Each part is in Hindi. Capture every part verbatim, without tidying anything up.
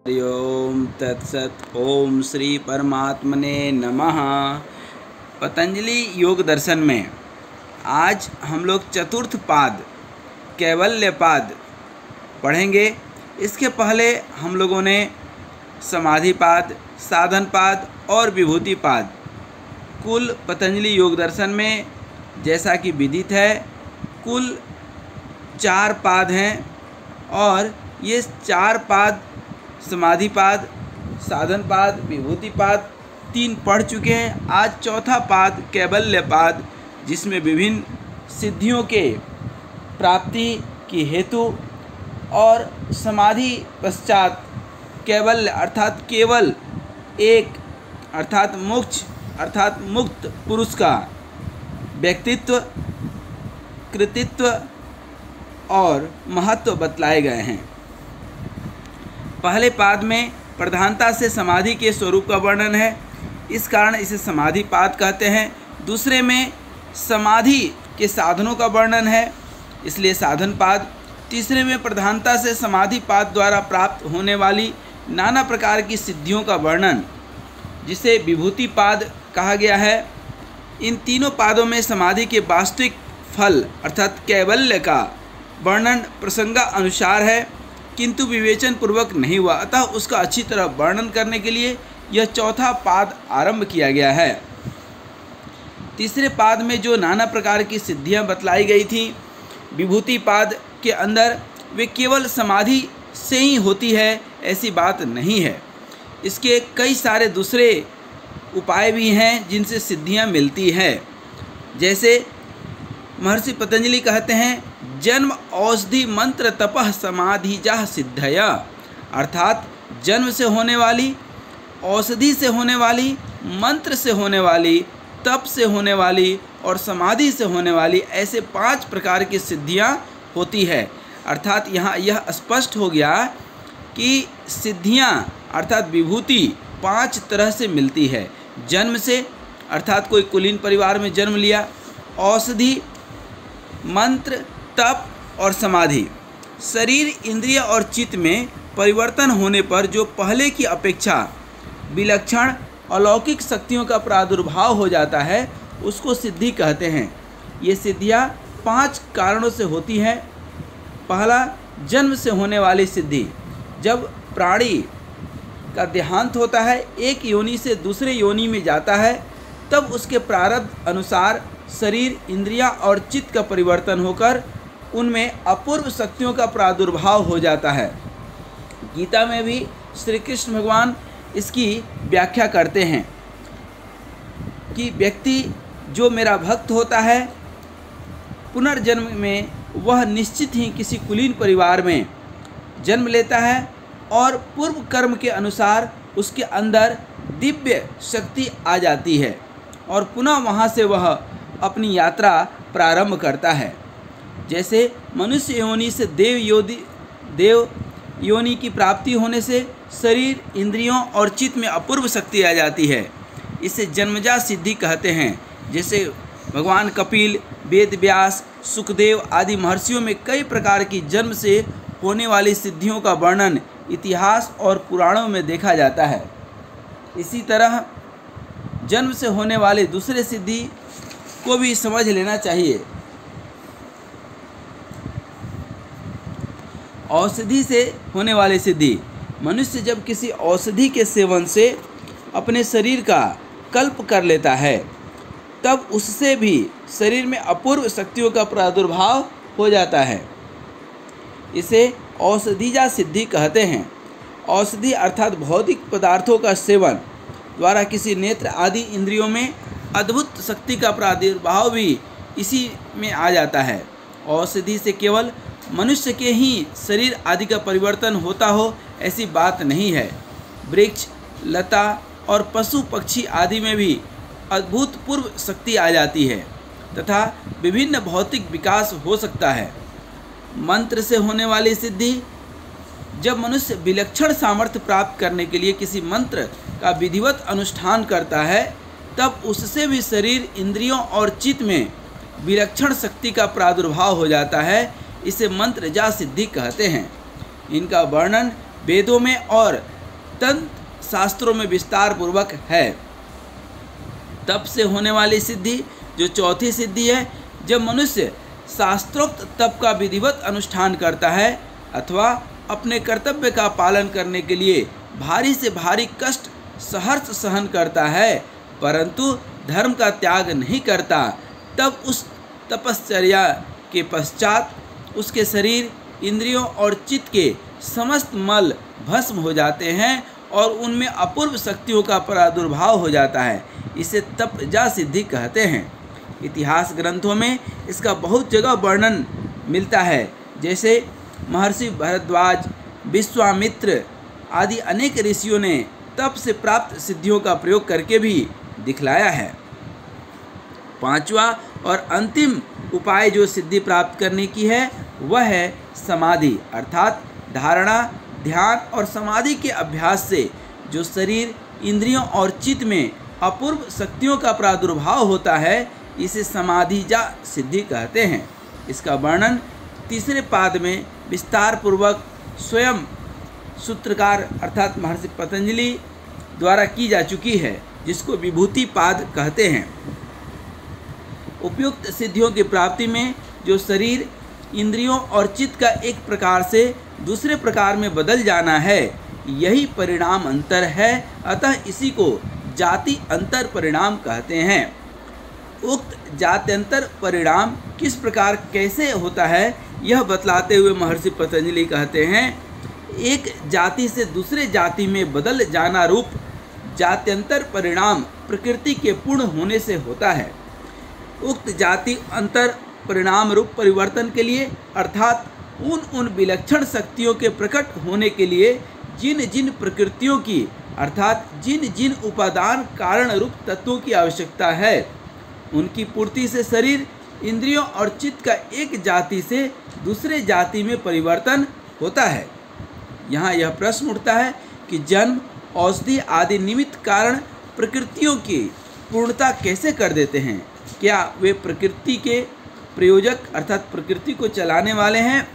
हरि ओम तत्सत। ओम श्री परमात्मने नमः। पतंजलि योग दर्शन में आज हम लोग चतुर्थ पाद कैवल्य पाद पढ़ेंगे। इसके पहले हम लोगों ने समाधि पाद, साधन पाद और विभूति पाद, कुल पतंजलि योग दर्शन में जैसा कि विदित है कुल चार पाद हैं और ये चार पाद समाधि पाद, साधन पाद, विभूति पाद तीन पढ़ चुके हैं। आज चौथा पाद कैवल्य पाद, जिसमें विभिन्न सिद्धियों के प्राप्ति की हेतु और समाधि पश्चात कैवल्य अर्थात केवल एक अर्थात मोक्ष अर्थात मुक्त पुरुष का व्यक्तित्व, कृतित्व और महत्व बतलाए गए हैं। पहले पाद में प्रधानता से समाधि के स्वरूप का वर्णन है, इस कारण इसे समाधि पाद कहते हैं। दूसरे में समाधि के साधनों का वर्णन है, इसलिए साधन पाद। तीसरे में प्रधानता से समाधि पाद द्वारा प्राप्त होने वाली नाना प्रकार की सिद्धियों का वर्णन, जिसे विभूति पाद कहा गया है। इन तीनों पादों में समाधि के वास्तविक फल अर्थात कैवल्य का वर्णन प्रसंगा अनुसार है, किंतु विवेचन पूर्वक नहीं हुआ, अतः उसका अच्छी तरह वर्णन करने के लिए यह चौथा पाद आरंभ किया गया है। तीसरे पाद में जो नाना प्रकार की सिद्धियां बतलाई गई थीं, विभूति पाद के अंदर वे केवल समाधि से ही होती है ऐसी बात नहीं है। इसके कई सारे दूसरे उपाय भी हैं जिनसे सिद्धियां मिलती हैं। जैसे महर्षि पतंजलि कहते हैं, जन्म औषधि मंत्र तपः समाधि जाह सिद्धया, अर्थात जन्म से होने वाली, औषधि से होने वाली, मंत्र से होने वाली, तप से होने वाली और समाधि से होने वाली, ऐसे पांच प्रकार की सिद्धियां होती है। अर्थात यहाँ यह स्पष्ट हो गया कि सिद्धियां अर्थात विभूति पांच तरह से मिलती है। जन्म से अर्थात कोई कुलीन परिवार में जन्म लिया, औषधि, मंत्र, तप और समाधि। शरीर, इंद्रिय और चित्त में परिवर्तन होने पर जो पहले की अपेक्षा विलक्षण अलौकिक शक्तियों का प्रादुर्भाव हो जाता है, उसको सिद्धि कहते हैं। ये सिद्धियाँ पांच कारणों से होती हैं। पहला, जन्म से होने वाली सिद्धि। जब प्राणी का देहांत होता है, एक योनि से दूसरे योनि में जाता है, तब उसके प्रारब्ध अनुसार शरीर, इंद्रियां और चित्त का परिवर्तन होकर उनमें अपूर्व शक्तियों का प्रादुर्भाव हो जाता है। गीता में भी श्री कृष्ण भगवान इसकी व्याख्या करते हैं कि व्यक्ति जो मेरा भक्त होता है, पुनर्जन्म में वह निश्चित ही किसी कुलीन परिवार में जन्म लेता है और पूर्व कर्म के अनुसार उसके अंदर दिव्य शक्ति आ जाती है और पुनः वहाँ से वह अपनी यात्रा प्रारंभ करता है। जैसे मनुष्य योनि से देव योनि देव योनि की प्राप्ति होने से शरीर, इंद्रियों और चित्त में अपूर्व शक्ति आ जाती है, इसे जन्मजात सिद्धि कहते हैं। जैसे भगवान कपिल, वेद व्यास, सुखदेव आदि महर्षियों में कई प्रकार की जन्म से होने वाली सिद्धियों का वर्णन इतिहास और पुराणों में देखा जाता है। इसी तरह जन्म से होने वाले दूसरे सिद्धि को भी समझ लेना चाहिए। औषधि से होने वाली सिद्धि। मनुष्य जब किसी औषधि के सेवन से अपने शरीर का कल्प कर लेता है, तब उससे भी शरीर में अपूर्व शक्तियों का प्रादुर्भाव हो जाता है। इसे औषधिजा सिद्धि कहते हैं। औषधि अर्थात भौतिक पदार्थों का सेवन द्वारा किसी नेत्र आदि इंद्रियों में अद्भुत शक्ति का प्रादुर्भाव भी इसी में आ जाता है। औषधि से केवल मनुष्य के ही शरीर आदि का परिवर्तन होता हो ऐसी बात नहीं है। वृक्ष, लता और पशु पक्षी आदि में भी अभूतपूर्व शक्ति आ जाती है तथा विभिन्न भौतिक विकास हो सकता है। मंत्र से होने वाली सिद्धि। जब मनुष्य विलक्षण सामर्थ्य प्राप्त करने के लिए किसी मंत्र का विधिवत अनुष्ठान करता है, तब उससे भी शरीर, इंद्रियों और चित्त में विलक्षण शक्ति का प्रादुर्भाव हो जाता है। इसे मंत्र जा सिद्धि कहते हैं। इनका वर्णन वेदों में और तंत्र शास्त्रों में विस्तार पूर्वक है। तप से होने वाली सिद्धि जो चौथी सिद्धि है, जब मनुष्य शास्त्रोक्त तप का विधिवत अनुष्ठान करता है अथवा अपने कर्तव्य का पालन करने के लिए भारी से भारी कष्ट सहर्ष सहन करता है, परंतु धर्म का त्याग नहीं करता, तब उस तपश्चर्या के पश्चात उसके शरीर, इंद्रियों और चित्त के समस्त मल भस्म हो जाते हैं और उनमें अपूर्व शक्तियों का प्रादुर्भाव हो जाता है। इसे तपजा सिद्धि कहते हैं। इतिहास ग्रंथों में इसका बहुत जगह वर्णन मिलता है, जैसे महर्षि भरद्वाज, विश्वामित्र आदि अनेक ऋषियों ने तप से प्राप्त सिद्धियों का प्रयोग करके भी दिखलाया है। पांचवा और अंतिम उपाय जो सिद्धि प्राप्त करने की है वह है समाधि, अर्थात धारणा, ध्यान और समाधि के अभ्यास से जो शरीर, इंद्रियों और चित्त में अपूर्व शक्तियों का प्रादुर्भाव होता है, इसे समाधिजा सिद्धि कहते हैं। इसका वर्णन तीसरे पाद में विस्तार पूर्वक स्वयं सूत्रकार अर्थात महर्षि पतंजलि द्वारा की जा चुकी है, जिसको विभूति पाद कहते हैं। उपयुक्त सिद्धियों की प्राप्ति में जो शरीर, इंद्रियों और चित्त का एक प्रकार से दूसरे प्रकार में बदल जाना है, यही परिणाम अंतर है, अतः इसी को जाति अंतर परिणाम कहते हैं। उक्त जात्यंतर परिणाम किस प्रकार कैसे होता है, यह बतलाते हुए महर्षि पतंजलि कहते हैं, एक जाति से दूसरे जाति में बदल जाना रूप जात्यंतर परिणाम प्रकृति के पूर्ण होने से होता है। उक्त जाति अंतर परिणाम रूप परिवर्तन के लिए अर्थात उन उन विलक्षण शक्तियों के प्रकट होने के लिए जिन जिन प्रकृतियों की अर्थात जिन जिन उपादान कारण रूप तत्वों की आवश्यकता है, उनकी पूर्ति से शरीर, इंद्रियों और चित्त का एक जाति से दूसरे जाति में परिवर्तन होता है। यहाँ यह प्रश्न उठता है कि जन्म, औषधि आदि निमित्त कारण प्रकृतियों की पूर्णता कैसे कर देते हैं? क्या वे प्रकृति के प्रयोजक अर्थात प्रकृति को चलाने वाले हैं?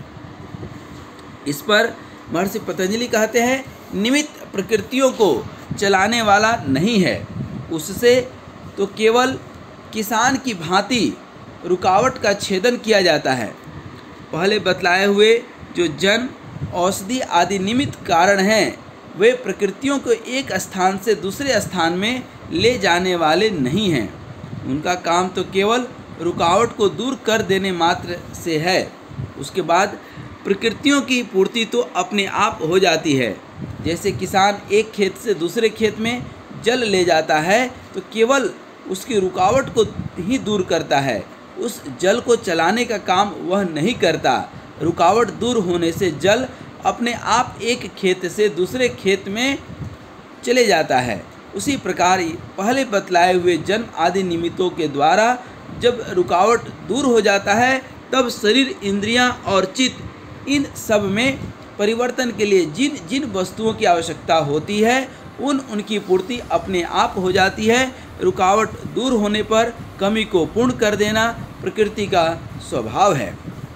इस पर महर्षि पतंजलि कहते हैं, निमित्त प्रकृतियों को चलाने वाला नहीं है, उससे तो केवल किसान की भांति रुकावट का छेदन किया जाता है। पहले बतलाए हुए जो जन्म, औषधि आदि निमित्त कारण हैं, वे प्रकृतियों को एक स्थान से दूसरे स्थान में ले जाने वाले नहीं हैं। उनका काम तो केवल रुकावट को दूर कर देने मात्र से है। उसके बाद प्रकृतियों की पूर्ति तो अपने आप हो जाती है। जैसे किसान एक खेत से दूसरे खेत में जल ले जाता है तो केवल उसकी रुकावट को ही दूर करता है, उस जल को चलाने का काम वह नहीं करता। रुकावट दूर होने से जल अपने आप एक खेत से दूसरे खेत में चले जाता है। उसी प्रकार पहले बतलाए हुए जन्म आदि निमित्तों के द्वारा जब रुकावट दूर हो जाता है, तब शरीर, इंद्रियां और चित्त इन सब में परिवर्तन के लिए जिन जिन वस्तुओं की आवश्यकता होती है, उन उनकी पूर्ति अपने आप हो जाती है। रुकावट दूर होने पर कमी को पूर्ण कर देना प्रकृति का स्वभाव है।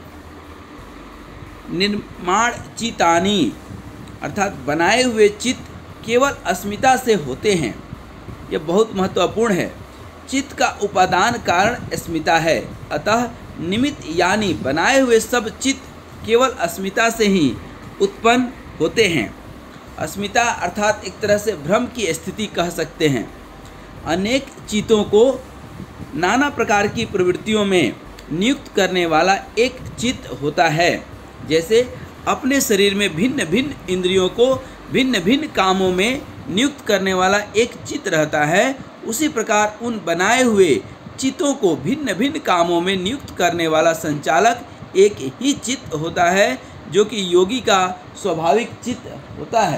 निर्माण चितानी अर्थात बनाए हुए चित्त केवल अस्मिता से होते हैं। यह बहुत महत्वपूर्ण है। चित्त का उपादान कारण अस्मिता है, अतः निमित्त यानी बनाए हुए सब चित्त केवल अस्मिता से ही उत्पन्न होते हैं। अस्मिता अर्थात एक तरह से भ्रम की स्थिति कह सकते हैं। अनेक चित्तों को नाना प्रकार की प्रवृत्तियों में नियुक्त करने वाला एक चित्त होता है। जैसे अपने शरीर में भिन्न भिन्न इंद्रियों को भिन्न भिन्न कामों में नियुक्त करने वाला एक चित्त रहता है, उसी प्रकार उन बनाए हुए चित्तों को भिन्न भिन्न कामों में नियुक्त करने वाला संचालक एक ही चित्त होता है, जो कि योगी का स्वाभाविक चित्त होता है।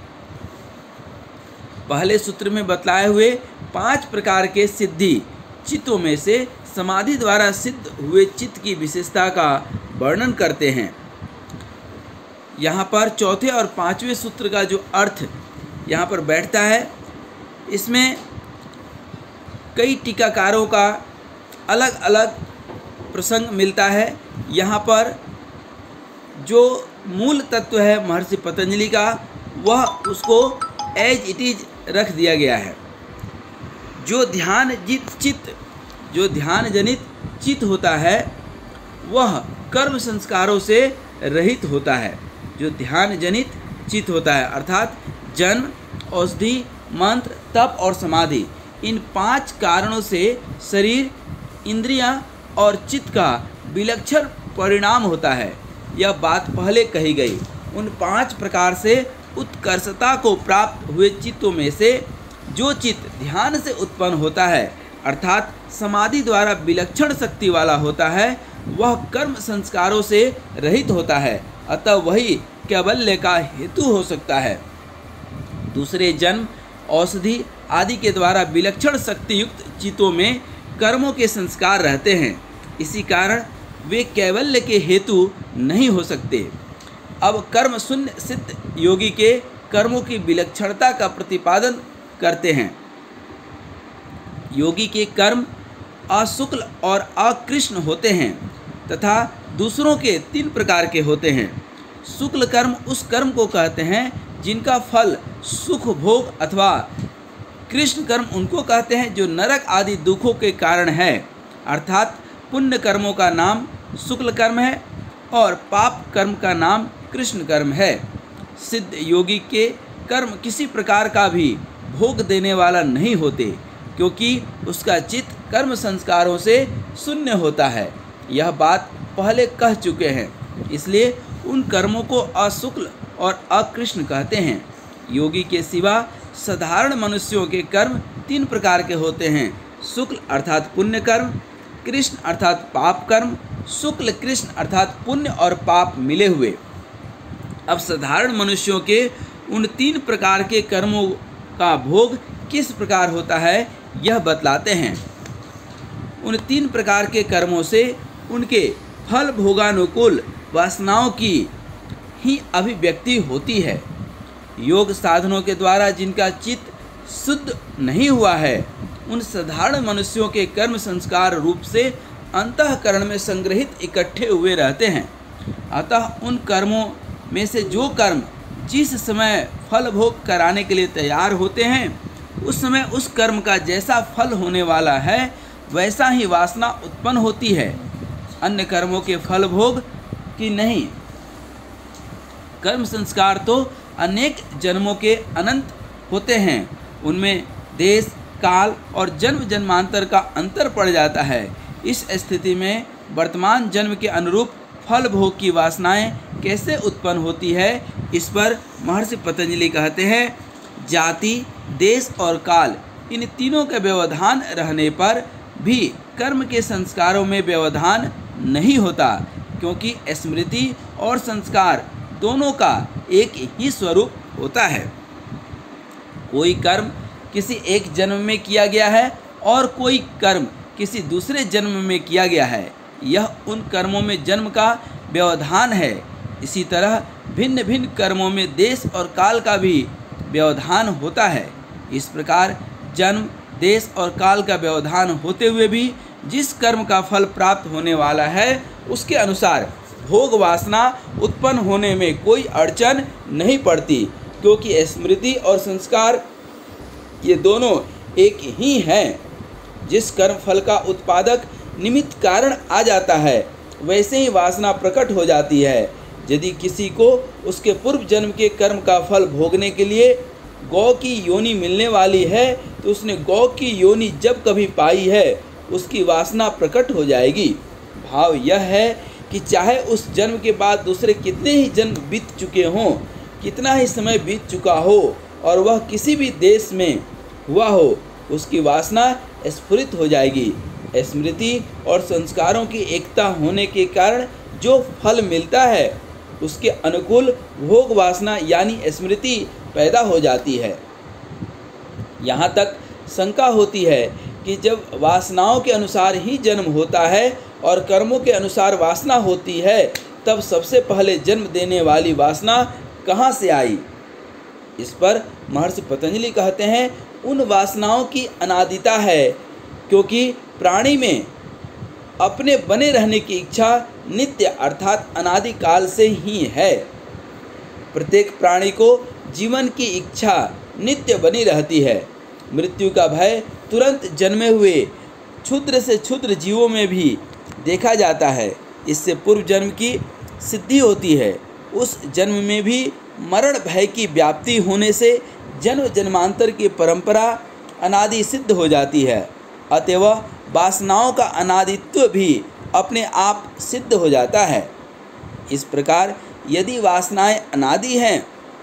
पहले सूत्र में बतलाए हुए पांच प्रकार के सिद्धि चित्तों में से समाधि द्वारा सिद्ध हुए चित्त की विशेषता का वर्णन करते हैं। यहाँ पर चौथे और पांचवें सूत्र का जो अर्थ यहाँ पर बैठता है, इसमें कई टीकाकारों का अलग अलग प्रसंग मिलता है। यहाँ पर जो मूल तत्व है महर्षि पतंजलि का, वह उसको एज इट इज रख दिया गया है। जो ध्यान जित चित्त जो ध्यान जनित चित्त होता है वह कर्म संस्कारों से रहित होता है। जो ध्यान जनित चित्त होता है अर्थात जन्म, औषधि, मंत्र, तप और समाधि, इन पांच कारणों से शरीर, इंद्रियां और चित्त का विलक्षण परिणाम होता है। यह बात पहले कही गई। उन पांच प्रकार से उत्कर्षता को प्राप्त हुए चित्तों में से जो चित्त ध्यान से उत्पन्न होता है अर्थात समाधि द्वारा विलक्षण शक्ति वाला होता है वह कर्म संस्कारों से रहित होता है, अतः वही कैवल्य का हेतु हो सकता है। दूसरे जन्म, औषधि आदि के द्वारा विलक्षण शक्ति युक्त चित्तों में कर्मों के संस्कार रहते हैं, इसी कारण वे कैवल्य के हेतु नहीं हो सकते। अब कर्म शून्य सिद्ध योगी के कर्मों की विलक्षणता का प्रतिपादन करते हैं। योगी के कर्म अशुक्ल और अकृष्ण होते हैं तथा दूसरों के तीन प्रकार के होते हैं। शुक्ल कर्म उस कर्म को कहते हैं जिनका फल सुख भोग अथवा कृष्ण कर्म उनको कहते हैं जो नरक आदि दुखों के कारण है, अर्थात पुण्य कर्मों का नाम शुक्ल कर्म है और पाप कर्म का नाम कृष्ण कर्म है। सिद्ध योगी के कर्म किसी प्रकार का भी भोग देने वाला नहीं होते क्योंकि उसका चित्त कर्म संस्कारों से शून्य होता है। यह बात पहले कह चुके हैं, इसलिए उन कर्मों को अशुक्ल और अकृष्ण कहते हैं। योगी के सिवा साधारण मनुष्यों के कर्म तीन प्रकार के होते हैं, शुक्ल अर्थात पुण्य कर्म, कृष्ण अर्थात पाप कर्म, शुक्ल कृष्ण अर्थात पुण्य और पाप मिले हुए। अब साधारण मनुष्यों के उन तीन प्रकार के कर्मों का भोग किस प्रकार होता है यह बतलाते हैं। उन तीन प्रकार के कर्मों से उनके फल भोगानुकूल वासनाओं की ही अभिव्यक्ति होती है। योग साधनों के द्वारा जिनका चित्त शुद्ध नहीं हुआ है उन साधारण मनुष्यों के कर्म संस्कार रूप से अंतःकरण में संग्रहित इकट्ठे हुए रहते हैं। अतः उन कर्मों में से जो कर्म जिस समय फल भोग कराने के लिए तैयार होते हैं उस समय उस कर्म का जैसा फल होने वाला है वैसा ही वासना उत्पन्न होती है, अन्य कर्मों के फल भोग की नहीं। कर्म संस्कार तो अनेक जन्मों के अनंत होते हैं, उनमें देश, काल और जन्म जन्मांतर का अंतर पड़ जाता है। इस स्थिति में वर्तमान जन्म के अनुरूप फल भोग की वासनाएं कैसे उत्पन्न होती है, इस पर महर्षि पतंजलि कहते हैं, जाति, देश और काल इन तीनों के व्यवधान रहने पर भी कर्म के संस्कारों में व्यवधान नहीं होता, क्योंकि स्मृति और संस्कार दोनों का एक ही स्वरूप होता है। कोई कर्म किसी एक जन्म में किया गया है और कोई कर्म किसी दूसरे जन्म में किया गया है, यह उन कर्मों में जन्म का व्यवधान है। इसी तरह भिन्न भिन्न कर्मों में देश और काल का भी व्यवधान होता है। इस प्रकार जन्म, देश और काल का व्यवधान होते हुए भी जिस कर्म का फल प्राप्त होने वाला है उसके अनुसार भोग वासना उत्पन्न होने में कोई अड़चन नहीं पड़ती, क्योंकि स्मृति और संस्कार ये दोनों एक ही हैं। जिस कर्म फल का उत्पादक निमित्त कारण आ जाता है वैसे ही वासना प्रकट हो जाती है। यदि किसी को उसके पूर्व जन्म के कर्म का फल भोगने के लिए गौ की योनि मिलने वाली है तो उसने गौ की योनि जब कभी पाई है उसकी वासना प्रकट हो जाएगी। भाव यह है कि चाहे उस जन्म के बाद दूसरे कितने ही जन्म बीत चुके हों, कितना ही समय बीत चुका हो और वह किसी भी देश में हुआ हो, उसकी वासना स्फुरित हो जाएगी। स्मृति और संस्कारों की एकता होने के कारण जो फल मिलता है उसके अनुकूल भोग वासना यानी स्मृति पैदा हो जाती है। यहाँ तक शंका होती है कि जब वासनाओं के अनुसार ही जन्म होता है और कर्मों के अनुसार वासना होती है तब सबसे पहले जन्म देने वाली वासना कहाँ से आई। इस पर महर्षि पतंजलि कहते हैं, उन वासनाओं की अनादिता है, क्योंकि प्राणी में अपने बने रहने की इच्छा नित्य अर्थात अनादिकाल से ही है। प्रत्येक प्राणी को जीवन की इच्छा नित्य बनी रहती है। मृत्यु का भय तुरंत जन्मे हुए क्षुद्र से क्षुद्र जीवों में भी देखा जाता है। इससे पूर्व जन्म की सिद्धि होती है। उस जन्म में भी मरण भय की व्याप्ति होने से जन्म जन्मांतर की परंपरा अनादि सिद्ध हो जाती है। अतएव वासनाओं का अनादित्व भी अपने आप सिद्ध हो जाता है। इस प्रकार यदि वासनाएं अनादि हैं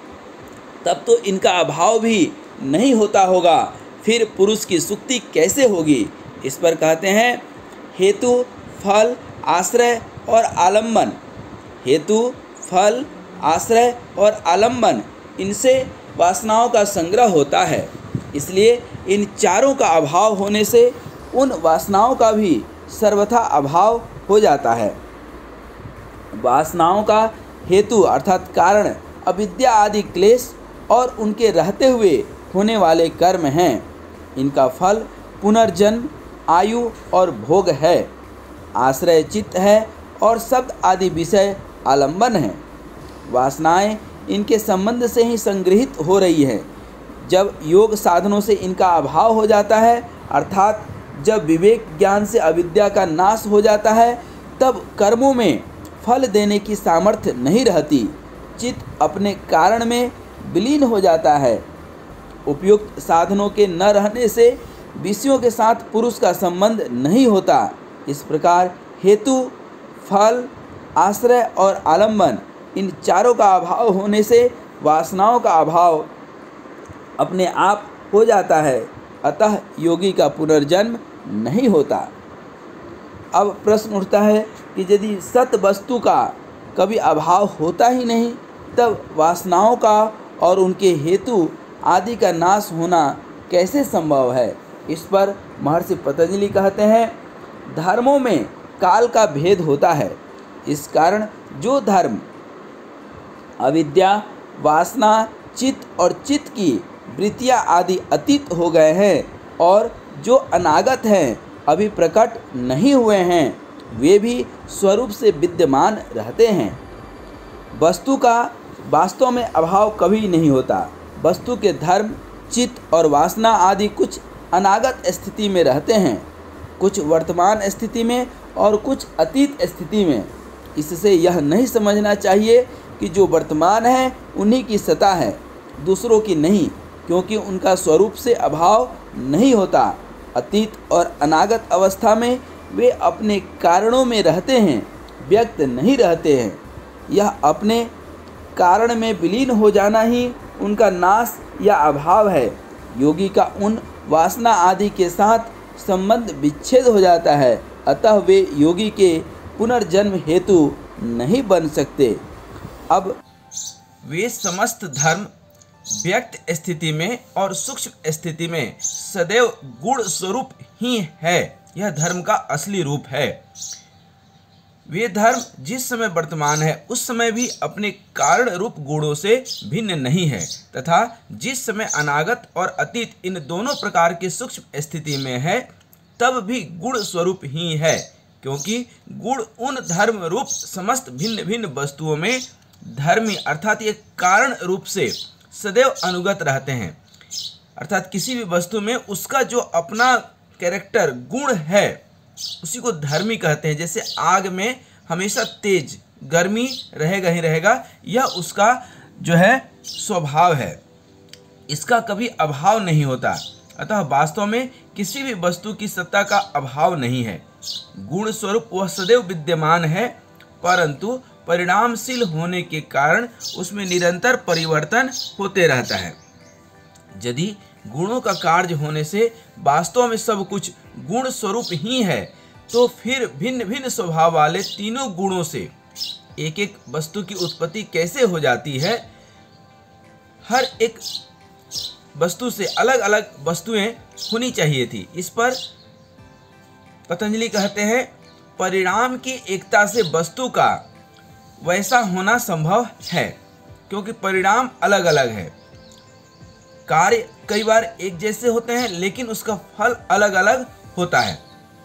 तब तो इनका अभाव भी नहीं होता होगा, फिर पुरुष की सुक्ति कैसे होगी। इस पर कहते हैं हेतु, फल, आश्रय और आलम्बन। हेतु, फल, आश्रय और आलम्बन, इनसे वासनाओं का संग्रह होता है। इसलिए इन चारों का अभाव होने से उन वासनाओं का भी सर्वथा अभाव हो जाता है। वासनाओं का हेतु अर्थात कारण अविद्या आदि क्लेश और उनके रहते हुए होने वाले कर्म हैं। इनका फल पुनर्जन्म, आयु और भोग है। आश्रय चित्त है और शब्द आदि विषय आलंबन है। वासनाएं इनके संबंध से ही संग्रहित हो रही है। जब योग साधनों से इनका अभाव हो जाता है अर्थात जब विवेक ज्ञान से अविद्या का नाश हो जाता है, तब कर्मों में फल देने की सामर्थ्य नहीं रहती। चित्त अपने कारण में विलीन हो जाता है। उपयुक्त साधनों के न रहने से विषयों के साथ पुरुष का संबंध नहीं होता। इस प्रकार हेतु, फल, आश्रय और आलंबन, इन चारों का अभाव होने से वासनाओं का अभाव अपने आप हो जाता है। अतः योगी का पुनर्जन्म नहीं होता। अब प्रश्न उठता है कि यदि सत वस्तु का कभी अभाव होता ही नहीं, तब वासनाओं का और उनके हेतु आदि का नाश होना कैसे संभव है। इस पर महर्षि पतंजलि कहते हैं धर्मों में काल का भेद होता है। इस कारण जो धर्म अविद्या, वासना, चित्त और चित्त की वृत्तियाँ आदि अतीत हो गए हैं और जो अनागत हैं, अभी प्रकट नहीं हुए हैं, वे भी स्वरूप से विद्यमान रहते हैं। वस्तु का वास्तव में अभाव कभी नहीं होता। वस्तु के धर्म, चित्त और वासना आदि कुछ अनागत स्थिति में रहते हैं, कुछ वर्तमान स्थिति में और कुछ अतीत स्थिति में। इससे यह नहीं समझना चाहिए कि जो वर्तमान है उन्हीं की सत्ता है, दूसरों की नहीं, क्योंकि उनका स्वरूप से अभाव नहीं होता। अतीत और अनागत अवस्था में वे अपने कारणों में रहते हैं, व्यक्त नहीं रहते हैं। यह अपने कारण में विलीन हो जाना ही उनका नाश या अभाव है। योगी का उन वासना आदि के साथ संबंध विच्छेद हो जाता है, अतः वे योगी के पुनर्जन्म हेतु नहीं बन सकते। अब वे समस्त धर्म व्यक्त स्थिति में और सूक्ष्म स्थिति में सदैव गुण स्वरूप ही है। यह धर्म का असली रूप है। वे धर्म जिस समय वर्तमान है उस समय भी अपने कारण रूप गुणों से भिन्न नहीं है, तथा जिस समय अनागत और अतीत इन दोनों प्रकार की सूक्ष्म स्थिति में है तब भी गुण स्वरूप ही है, क्योंकि गुण उन धर्म रूप समस्त भिन्न भिन्न वस्तुओं में धर्मी अर्थात ये कारण रूप से सदैव अनुगत रहते हैं। अर्थात किसी भी वस्तु में उसका जो अपना कैरेक्टर गुण है उसी को धर्मी कहते हैं। जैसे आग में हमेशा तेज गर्मी रहेगा ही रहेगा, यह उसका जो है स्वभाव है, इसका कभी अभाव नहीं होता। अतः वास्तव में किसी भी वस्तु की सत्ता का अभाव नहीं है। गुण स्वरूप वह सदैव विद्यमान है, परंतु परिणामशील होने के कारण उसमें निरंतर परिवर्तन होते रहता है। यदि गुणों का कार्य होने से वास्तव में सब कुछ गुण स्वरूप ही है, तो फिर भिन्न भिन्न स्वभाव वाले तीनों गुणों से एक एक वस्तु की उत्पत्ति कैसे हो जाती है। हर एक वस्तु से अलग अलग वस्तुएं होनी चाहिए थी। इस पर पतंजलि कहते हैं परिणाम की एकता से वस्तु का वैसा होना संभव है, क्योंकि परिणाम अलग अलग है। कार्य कई बार एक जैसे होते हैं लेकिन उसका फल अलग अलग होता है।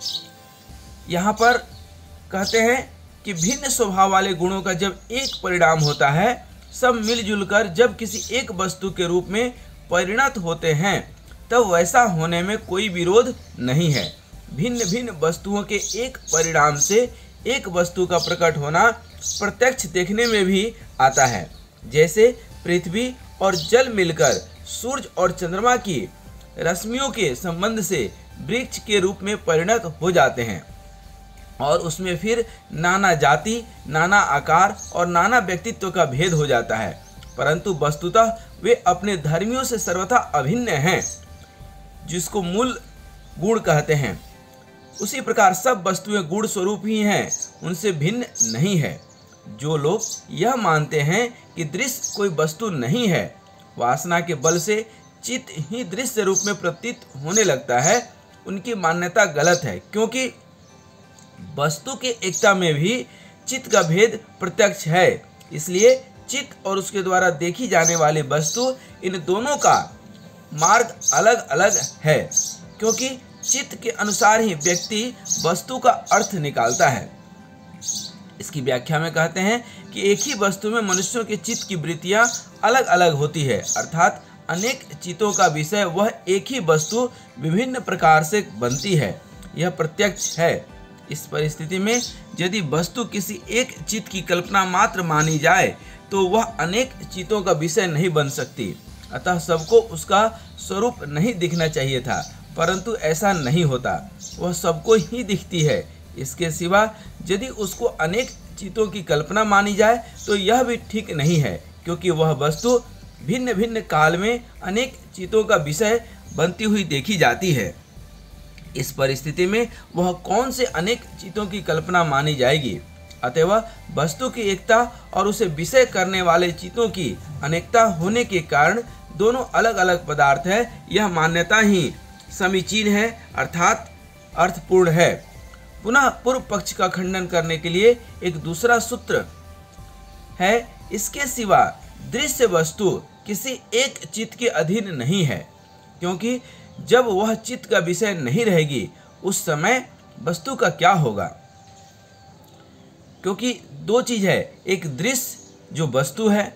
यहाँ पर कहते हैं कि भिन्न स्वभाव वाले गुणों का जब एक परिणाम होता है, सब मिलजुल कर जब किसी एक वस्तु के रूप में परिणत होते हैं तब वैसा होने में कोई विरोध नहीं है। भिन्न भिन्न वस्तुओं के एक परिणाम से एक वस्तु का प्रकट होना प्रत्यक्ष देखने में भी आता है। जैसे पृथ्वी और जल मिलकर सूर्य और चंद्रमा की रश्मियों के संबंध से वृक्ष के रूप में परिणत हो जाते हैं और उसमें फिर नाना जाति, नाना आकार और नाना व्यक्तित्व का भेद हो जाता है, परंतु वस्तुतः वे अपने धर्मियों से सर्वथा अभिन्न हैं, जिसको मूल गुण कहते हैं। उसी प्रकार सब वस्तुएं गुण स्वरूप ही हैं, उनसे भिन्न नहीं है। जो लोग यह मानते हैं कि दृश्य कोई वस्तु नहीं है, वासना के बल से चित्त ही दृश्य रूप में प्रतीत होने लगता है, उनकी मान्यता गलत है, क्योंकि वस्तु के एकता में भी चित्त का भेद प्रत्यक्ष है। इसलिए चित्त और उसके द्वारा देखी जाने वाली वस्तु, इन दोनों का मार्ग अलग अलग है, क्योंकि चित्त के अनुसार ही व्यक्ति वस्तु का अर्थ निकालता है। इसकी व्याख्या में कहते हैं कि एक ही वस्तु में मनुष्यों के चित्त की वृत्तियां अलग अलग होती है, अर्थात अनेक चित्तों का विषय वह एक ही वस्तु विभिन्न प्रकार से बनती है, यह प्रत्यक्ष है। इस परिस्थिति में यदि वस्तु किसी एक चित्त की कल्पना मात्र मानी जाए तो वह अनेक चित्तों का विषय नहीं बन सकती। अतः सबको उसका स्वरूप नहीं दिखना चाहिए था, परंतु ऐसा नहीं होता, वह सबको ही दिखती है। इसके सिवा यदि उसको अनेक चित्तों की कल्पना मानी जाए तो यह भी ठीक नहीं है, क्योंकि वह वस्तु भिन्न भिन्न काल में अनेक चित्तों का विषय बनती हुई देखी जाती है। इस परिस्थिति में वह कौन से अनेक चित्तों की कल्पना मानी जाएगी। अतएव वस्तु की एकता और उसे विषय करने वाले चित्तों की अनेकता होने के कारण दोनों अलग अलग पदार्थ है, यह मान्यता ही समीचीन है, अर्थात अर्थपूर्ण है। पुनः पूर्व पक्ष का खंडन करने के लिए एक दूसरा सूत्र है। इसके सिवा दृश्य वस्तु किसी एक चित्त के अधीन नहीं है, क्योंकि जब वह चित्त का विषय नहीं रहेगी उस समय वस्तु का क्या होगा। क्योंकि दो चीज है, एक दृश्य जो वस्तु है,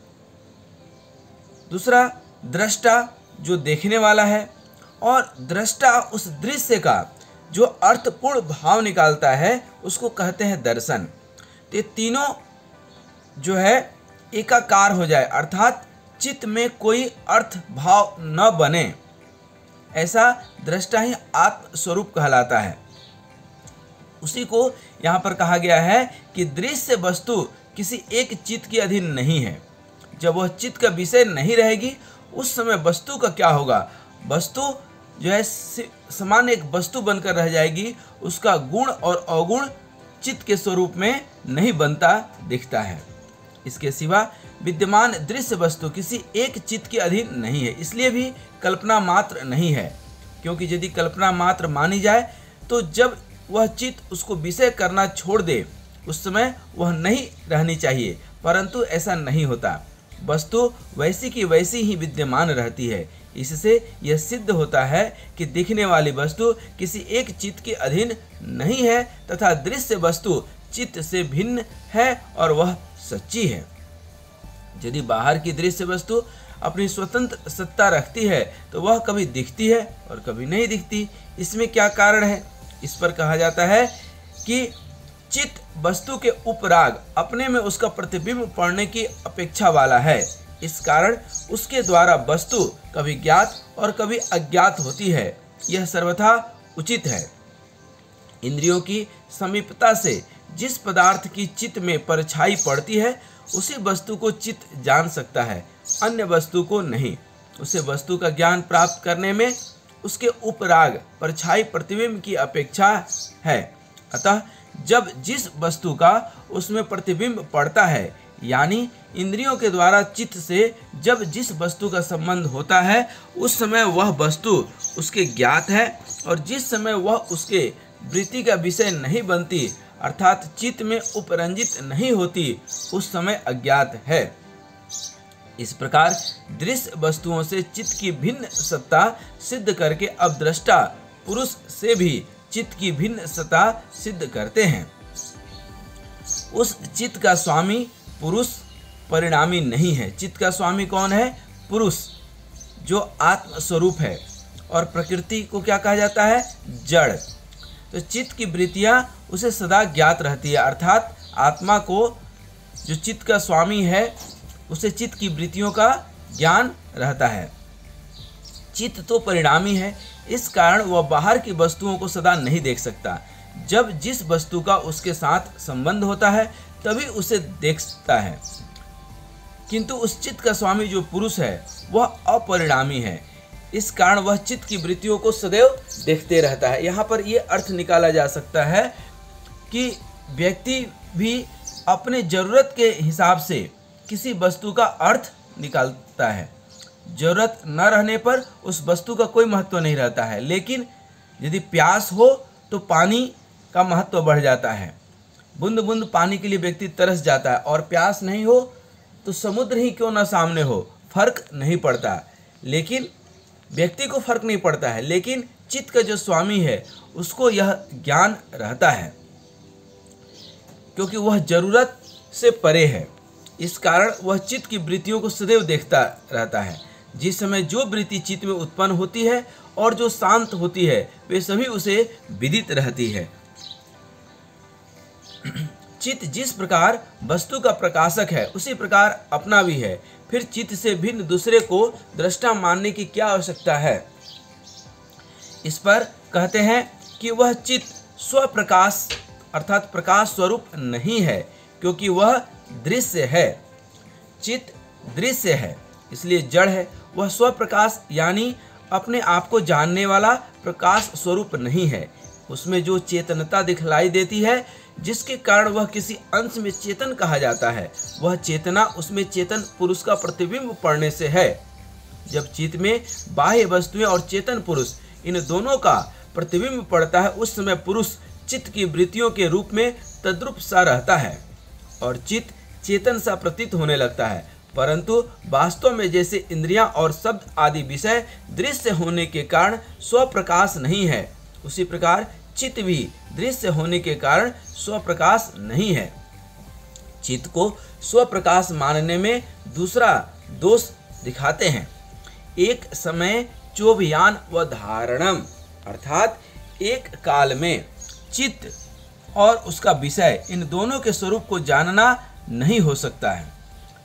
दूसरा दृष्टा जो देखने वाला है, और दृष्टा उस दृश्य का जो अर्थपूर्ण भाव निकालता है उसको कहते हैं दर्शन। तो ये तीनों जो है एकाकार हो जाए, अर्थात चित्त में कोई अर्थ भाव न बने, ऐसा दृष्टा ही आत्म स्वरूप कहलाता है। उसी को यहाँ पर कहा गया है कि दृश्य वस्तु किसी एक चित्त के अधीन नहीं है। जब वह चित्त का विषय नहीं रहेगी उस समय वस्तु का क्या होगा। वस्तु जो है समान एक वस्तु बनकर रह जाएगी, उसका गुण और अवगुण चित्त के स्वरूप में नहीं बनता दिखता है। इसके सिवा विद्यमान दृश्य वस्तु किसी एक चित्त के अधीन नहीं है, इसलिए भी कल्पना मात्र नहीं है, क्योंकि यदि कल्पना मात्र मानी जाए तो जब वह चित्त उसको विषय करना छोड़ दे उस समय वह नहीं रहनी चाहिए, परंतु ऐसा नहीं होता। वस्तु वैसी की वैसी ही विद्यमान रहती है। इससे यह सिद्ध होता है कि दिखने वाली वस्तु किसी एक चित्त के अधीन नहीं है तथा दृश्य वस्तु चित्त से भिन्न है और वह सच्ची है। यदि बाहर की दृश्य वस्तु अपनी स्वतंत्र सत्ता रखती है तो वह कभी दिखती है और कभी नहीं दिखती। इसमें क्या कारण है। इस पर कहा जाता है कि चित्त वस्तु के उपराग अपने में उसका प्रतिबिंब पड़ने की अपेक्षा वाला है। इस कारण उसके द्वारा वस्तु कभी ज्ञात और कभी अज्ञात होती है। यह सर्वथा उचित है। इंद्रियों की समीपता से जिस पदार्थ की चित्त में परछाई पड़ती है उसी वस्तु को चित्त जान सकता है, अन्य वस्तु को नहीं। उसे वस्तु का ज्ञान प्राप्त करने में उसके उपराग परछाई प्रतिबिंब की अपेक्षा है। अतः जब जिस वस्तु का उसमें प्रतिबिंब पड़ता है, यानी इंद्रियों के द्वारा चित्त से जब जिस वस्तु का संबंध होता है उस समय वह वस्तु उसके ज्ञात है, और जिस समय वह उसके वृत्ति का विषय नहीं बनती अर्थात चित्त में उपरंजित नहीं होती उस समय अज्ञात है। इस प्रकार दृश्य वस्तुओं से चित्त की भिन्न सत्ता सिद्ध करके अब दृष्टा पुरुष से भी चित्त की भिन्न सत्ता सिद्ध करते हैं। उस चित्त का स्वामी पुरुष परिणामी नहीं है। चित्त का स्वामी कौन है? पुरुष। जो आत्म स्वरूप है, और प्रकृति को क्या कहा जाता है? जड़। तो चित्त की वृत्तियाँ उसे सदा ज्ञात रहती है, अर्थात आत्मा को, जो चित्त का स्वामी है, उसे चित्त की वृत्तियों का ज्ञान रहता है। चित्त तो परिणामी है, इस कारण वह बाहर की वस्तुओं को सदा नहीं देख सकता। जब जिस वस्तु का उसके साथ संबंध होता है तभी उसे देखता है, किंतु उस चित्त का स्वामी जो पुरुष है वह अपरिणामी है, इस कारण वह चित्त की वृत्तियों को सदैव देखते रहता है। यहाँ पर यह अर्थ निकाला जा सकता है कि व्यक्ति भी अपने ज़रूरत के हिसाब से किसी वस्तु का अर्थ निकालता है। ज़रूरत न रहने पर उस वस्तु का कोई महत्व नहीं रहता है, लेकिन यदि प्यास हो तो पानी का महत्व बढ़ जाता है। बूंद बूंद पानी के लिए व्यक्ति तरस जाता है, और प्यास नहीं हो तो समुद्र ही क्यों ना सामने हो, फर्क नहीं पड़ता। लेकिन व्यक्ति को फर्क नहीं पड़ता है, लेकिन चित्त का जो स्वामी है उसको यह ज्ञान रहता है, क्योंकि वह जरूरत से परे है। इस कारण वह चित्त की वृत्तियों को सदैव देखता रहता है। जिस समय जो वृत्ति चित्त में उत्पन्न होती है और जो शांत होती है, वे सभी उसे विदित रहती है। चित्त जिस प्रकार वस्तु का प्रकाशक है, उसी प्रकार अपना भी है। फिर चित्त से भिन्न दूसरे को दृष्टा मानने की क्या आवश्यकता है? इस पर कहते हैं कि वह चित्त स्वप्रकाश अर्थात प्रकाश स्वरूप नहीं है, क्योंकि वह दृश्य है। चित्त दृश्य है, इसलिए जड़ है। वह स्वप्रकाश यानी अपने आप को जानने वाला प्रकाश स्वरूप नहीं है। उसमें जो चेतनता दिखलाई देती है, जिसके कारण वह किसी अंश में चेतन कहा जाता है, वह चेतना उसमें चेतन पुरुष का प्रतिबिंब पड़ने से है। जब चित्त में बाह्य वस्तुएं और चेतन पुरुष इन दोनों का प्रतिबिंब पड़ता है, उस समय पुरुष चित्त की वृत्तियों के रूप में तद्रूप सा रहता है और चित्त चेतन सा प्रतीत होने लगता है। परंतु वास्तव में जैसे इंद्रियां और शब्द आदि विषय दृश्य होने के कारण स्वप्रकाश नहीं है, उसी प्रकार चित्त भी दृश्य होने के कारण स्वप्रकाश नहीं है। चित्त को स्वप्रकाश मानने में दूसरा दोष दिखाते हैं। एक समय चोभयान व धारणम, अर्थात एक काल में चित्त और उसका विषय इन दोनों के स्वरूप को जानना नहीं हो सकता है।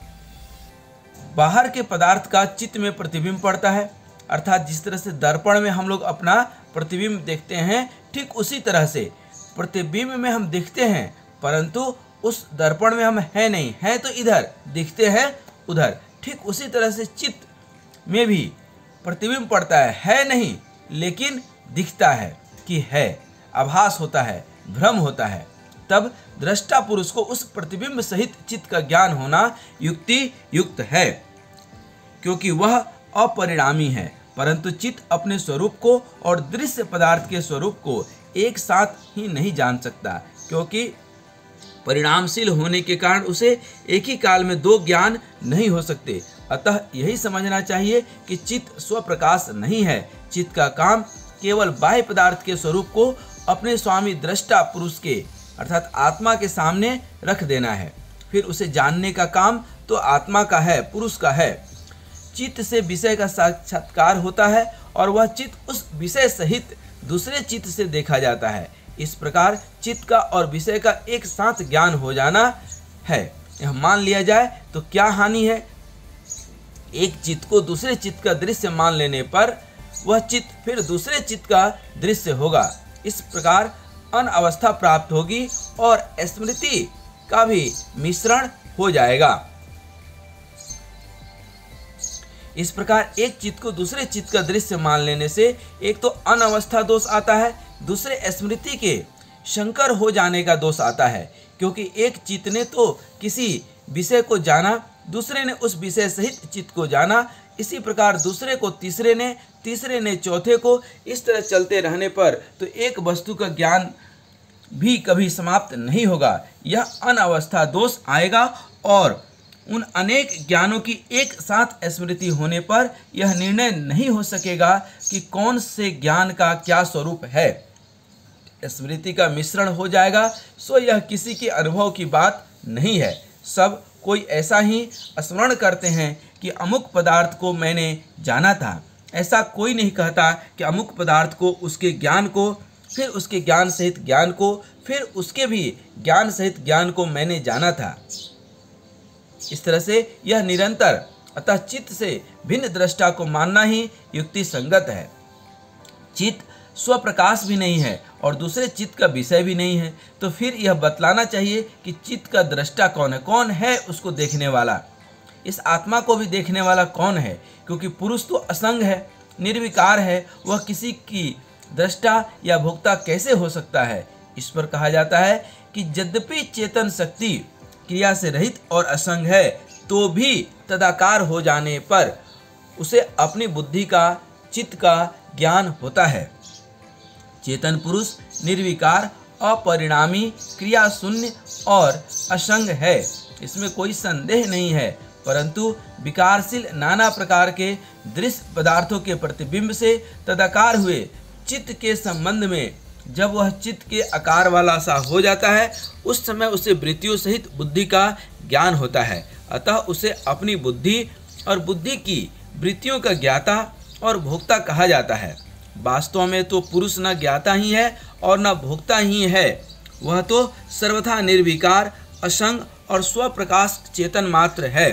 बाहर के पदार्थ का चित्त में प्रतिबिंब पड़ता है, अर्थात जिस तरह से दर्पण में हम लोग अपना प्रतिबिंब देखते हैं, ठीक उसी तरह से प्रतिबिंब में हम दिखते हैं, परंतु उस दर्पण में हम है नहीं, है तो इधर, दिखते हैं उधर। ठीक उसी तरह से चित्त में भी प्रतिबिंब पड़ता है, है नहीं लेकिन दिखता है कि है, आभास होता है, भ्रम होता है। तब दृष्टा पुरुष को उस प्रतिबिंब सहित चित्त का ज्ञान होना युक्ति युक्त है, क्योंकि वह अपरिणामी है। परंतु चित्त अपने स्वरूप को और दृश्य पदार्थ के स्वरूप को एक साथ ही नहीं जान सकता, क्योंकि परिणामशील होने के कारण उसे एक ही काल में दो ज्ञान नहीं हो सकते। अतः यही समझना चाहिए कि चित्त स्वप्रकाश नहीं है। चित्त का काम केवल बाह्य पदार्थ के स्वरूप को अपने स्वामी दृष्टा पुरुष के अर्थात आत्मा के सामने रख देना है। फिर उसे जानने का काम तो आत्मा का है, पुरुष का है। चित्त से विषय का साक्षात्कार होता है और वह चित्त उस विषय सहित दूसरे चित्त से देखा जाता है। इस प्रकार चित्त का और विषय का एक साथ ज्ञान हो जाना है। यह मान लिया जाए तो क्या हानि है? एक चित्त को दूसरे चित्त का दृश्य मान लेने पर वह चित्त फिर दूसरे चित्त का दृश्य होगा। इस प्रकार अनवस्था प्राप्त होगी और स्मृति का भी मिश्रण हो जाएगा। इस प्रकार एक चित्त को दूसरे चित्त का दृश्य मान लेने से एक तो अनवस्था दोष आता है, दूसरे स्मृति के शंकर हो जाने का दोष आता है, क्योंकि एक चित्त ने तो किसी विषय को जाना, दूसरे ने उस विषय सहित चित्त को जाना, इसी प्रकार दूसरे को तीसरे ने, तीसरे ने चौथे को, इस तरह चलते रहने पर तो एक वस्तु का ज्ञान भी कभी समाप्त नहीं होगा। यह अनवस्था दोष आएगा और उन अनेक ज्ञानों की एक साथ स्मृति होने पर यह निर्णय नहीं हो सकेगा कि कौन से ज्ञान का क्या स्वरूप है। स्मृति का मिश्रण हो जाएगा, सो यह किसी के अनुभव की बात नहीं है। सब कोई ऐसा ही स्मरण करते हैं कि अमुक पदार्थ को मैंने जाना था। ऐसा कोई नहीं कहता कि अमुक पदार्थ को, उसके ज्ञान को, फिर उसके ज्ञान सहित ज्ञान को, फिर उसके भी ज्ञान सहित ज्ञान को मैंने जाना था। इस तरह से यह निरंतर, अतः चित्त से भिन्न दृष्टा को मानना ही युक्ति संगत है। चित्त स्वप्रकाश भी नहीं है और दूसरे चित्त का विषय भी नहीं है, तो फिर यह बतलाना चाहिए कि चित्त का दृष्टा कौन है, कौन है उसको देखने वाला, इस आत्मा को भी देखने वाला कौन है। क्योंकि पुरुष तो असंग है, निर्विकार है, वह किसी की दृष्टा या भोक्ता कैसे हो सकता है। इस पर कहा जाता है कि यद्यपि चेतन शक्ति क्रिया से रहित और असंग है, तो भी तदाकार हो जाने पर उसे अपनी बुद्धि का, चित्त का ज्ञान होता है। चेतन पुरुष निर्विकार, अपरिणामी, क्रिया शून्य और असंग है, इसमें कोई संदेह नहीं है। परंतु विकारशील नाना प्रकार के दृश्य पदार्थों के प्रतिबिंब से तदाकार हुए चित्त के संबंध में जब वह चित्त के आकार वाला सा हो जाता है, उस समय उसे वृत्तियों सहित बुद्धि का ज्ञान होता है। अतः उसे अपनी बुद्धि और बुद्धि की वृत्तियों का ज्ञाता और भोक्ता कहा जाता है। वास्तव में तो पुरुष न ज्ञाता ही है और न भोक्ता ही है, वह तो सर्वथा निर्विकार, असंग और स्वप्रकाश चेतन मात्र है।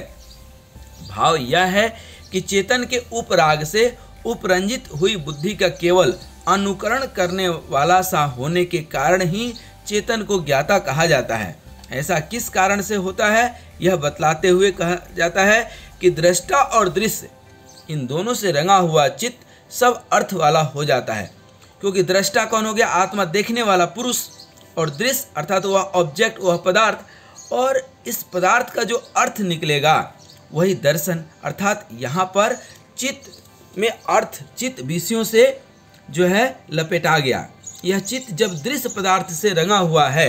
भाव यह है कि चेतन के उपराग से उपरंजित हुई बुद्धि का केवल अनुकरण करने वाला सा होने के कारण ही चेतन को ज्ञाता कहा जाता है। ऐसा किस कारण से होता है, यह बतलाते हुए कहा जाता है कि दृष्टा और दृश्य, इन दोनों से रंगा हुआ चित्त सब अर्थ वाला हो जाता है। क्योंकि दृष्टा कौन हो गया, आत्मा, देखने वाला पुरुष, और दृश्य अर्थात वह ऑब्जेक्ट, वह पदार्थ, और इस पदार्थ का जो अर्थ निकलेगा वही दर्शन। अर्थात यहाँ पर चित्त में अर्थ, चित्त विषयों से जो है लपेटा गया। यह चित्त जब दृश्य पदार्थ से रंगा हुआ है,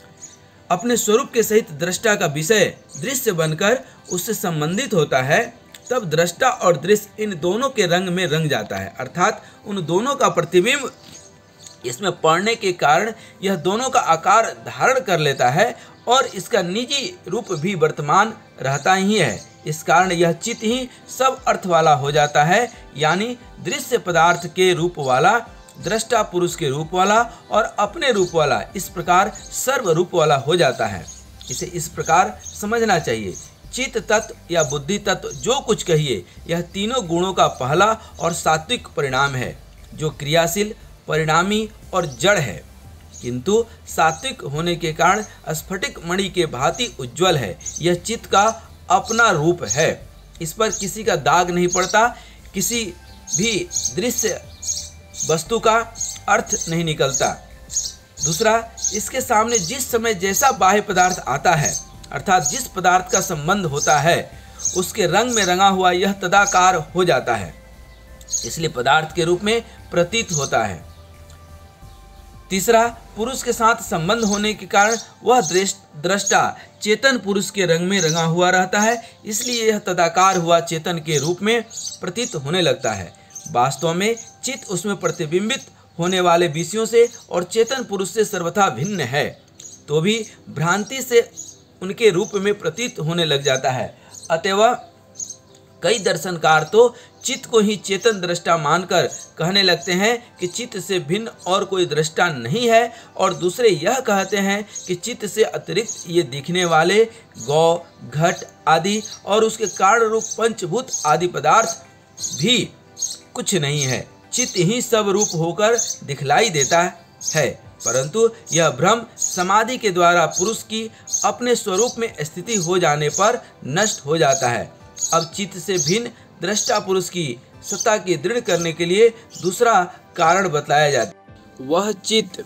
अपने स्वरूप के सहित दृष्टा का विषय दृश्य बनकर उससे संबंधित होता है, तब दृष्टा और दृश्य इन दोनों के रंग में रंग जाता है। अर्थात उन दोनों का प्रतिबिंब इसमें पड़ने के कारण यह दोनों का आकार धारण कर लेता है और इसका निजी रूप भी वर्तमान रहता ही है। इस कारण यह चित्त ही सब अर्थ वाला हो जाता है, यानी दृश्य पदार्थ के रूप वाला, दृष्टा पुरुष के रूप वाला और अपने रूप वाला, इस प्रकार सर्व रूप वाला हो जाता है। इसे इस प्रकार समझना चाहिए, चित्त तत्व या बुद्धि तत्व जो कुछ कहिए, यह तीनों गुणों का पहला और सात्विक परिणाम है, जो क्रियाशील, परिणामी और जड़ है, किंतु सात्विक होने के कारण स्फटिक मणि के भांति उज्ज्वल है। यह चित्त का अपना रूप है, इस पर किसी का दाग नहीं पड़ता, किसी भी दृश्य वस्तु का अर्थ नहीं निकलता। दूसरा, इसके सामने जिस समय जैसा बाह्य पदार्थ आता है, अर्थात जिस पदार्थ का संबंध होता है, उसके रंग में रंगा हुआ यह तदाकार हो जाता है, इसलिए पदार्थ के रूप में प्रतीत होता है। तीसरा, पुरुष के साथ संबंध होने के कारण वह दृष्टा चेतन पुरुष के रंग में रंगा हुआ रहता है, इसलिए यह तदाकार हुआ चेतन के रूप में प्रतीत होने लगता है। वास्तव में चित्त उसमें प्रतिबिंबित होने वाले विषयों से और चेतन पुरुष से सर्वथा भिन्न है, तो भी भ्रांति से उनके रूप में प्रतीत होने लग जाता है। अतएव कई दर्शनकार तो चित्त को ही चेतन दृष्टा मानकर कहने लगते हैं कि चित्त से भिन्न और कोई दृष्टा नहीं है, और दूसरे यह कहते हैं कि चित्त से अतिरिक्त ये दिखने वाले गौ, घट आदि और उसके कारण रूप पंचभूत आदि पदार्थ भी कुछ नहीं है, चित्त ही सब रूप होकर दिखलाई देता है। परंतु यह भ्रम समाधि के द्वारा पुरुष की अपने स्वरूप में स्थिति हो जाने पर नष्ट हो जाता है। अब चित्त से भिन्न दृष्टा पुरुष की सत्ता की दृढ़ करने के लिए दूसरा कारण बतलाया जाता है। वह चित्त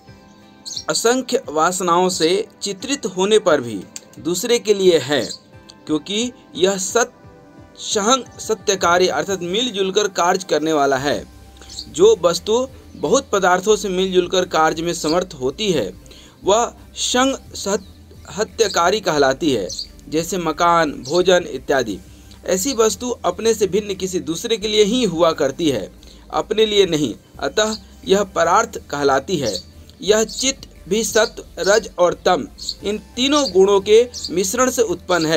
असंख्य वासनाओं से चित्रित होने पर भी दूसरे के लिए है, क्योंकि यह सत सहंग सत्यकारी अर्थात मिलजुल कर कार्य करने वाला है। जो वस्तु बहुत पदार्थों से मिलजुल कर कार्य में समर्थ होती है, वह संग सत्यकारी कहलाती है, जैसे मकान, भोजन इत्यादि। ऐसी वस्तु अपने से भिन्न किसी दूसरे के लिए ही हुआ करती है, अपने लिए नहीं, अतः यह परार्थ कहलाती है। यह चित्त भी सत्व, रज और तम इन तीनों गुणों के मिश्रण से उत्पन्न है।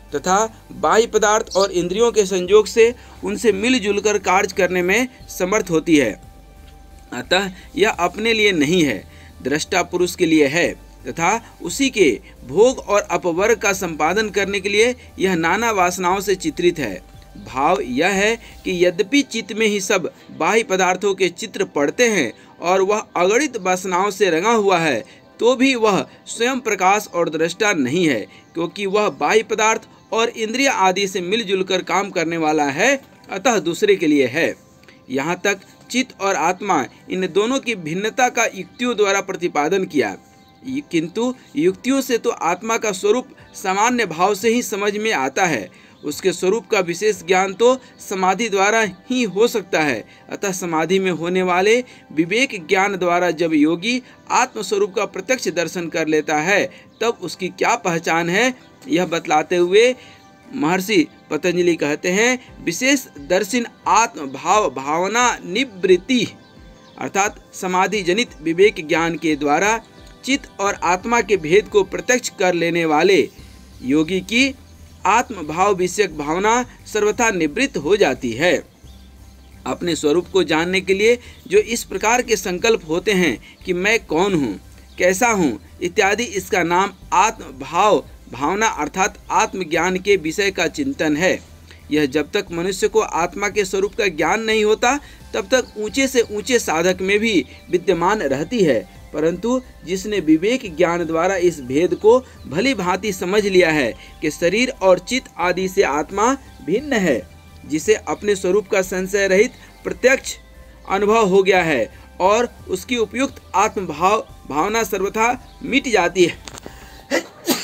तथा बाह्य पदार्थ और इंद्रियों के संयोग से उनसे मिलजुल कर कार्य करने में समर्थ होती है। अतः यह अपने लिए नहीं है, दृष्टा पुरुष के लिए है तथा उसी के भोग और अपवर्ग का संपादन करने के लिए यह नाना वासनाओं से चित्रित है। भाव यह है कि यद्यपि चित्त में ही सब बाह्य पदार्थों के चित्र पड़ते हैं और वह अगणित वासनाओं से रंगा हुआ है, तो भी वह स्वयं प्रकाश और दृष्टा नहीं है, क्योंकि वह बाह्य पदार्थ और इंद्रिय आदि से मिलजुल कर काम करने वाला है, अतः दूसरे के लिए है। यहाँ तक चित्त और आत्मा इन दोनों की भिन्नता का युक्तियों द्वारा प्रतिपादन किया, किंतु युक्तियों से तो आत्मा का स्वरूप सामान्य भाव से ही समझ में आता है। उसके स्वरूप का विशेष ज्ञान तो समाधि द्वारा ही हो सकता है। अतः समाधि में होने वाले विवेक ज्ञान द्वारा जब योगी आत्म स्वरूप का प्रत्यक्ष दर्शन कर लेता है, तब उसकी क्या पहचान है, यह बतलाते हुए महर्षि पतंजलि कहते हैं, विशेष दर्शन आत्म भाव भावना निवृत्ति अर्थात समाधि जनित विवेक ज्ञान के द्वारा चित्त और आत्मा के भेद को प्रत्यक्ष कर लेने वाले योगी की आत्म भाव विषयक भावना सर्वथा निवृत्त हो जाती है। अपने स्वरूप को जानने के लिए जो इस प्रकार के संकल्प होते हैं कि मैं कौन हूँ, कैसा हूँ इत्यादि, इसका नाम आत्म भाव भावना अर्थात आत्मज्ञान के विषय का चिंतन है। यह जब तक मनुष्य को आत्मा के स्वरूप का ज्ञान नहीं होता, तब तक ऊंचे से ऊंचे साधक में भी विद्यमान रहती है, परंतु जिसने विवेक ज्ञान द्वारा इस भेद को भली भांति समझ लिया है कि शरीर और चित्त आदि से आत्मा भिन्न है, जिसे अपने स्वरूप का संशय रहित प्रत्यक्ष अनुभव हो गया है और उसकी उपयुक्त आत्म भाव भावना सर्वथा मिट जाती है,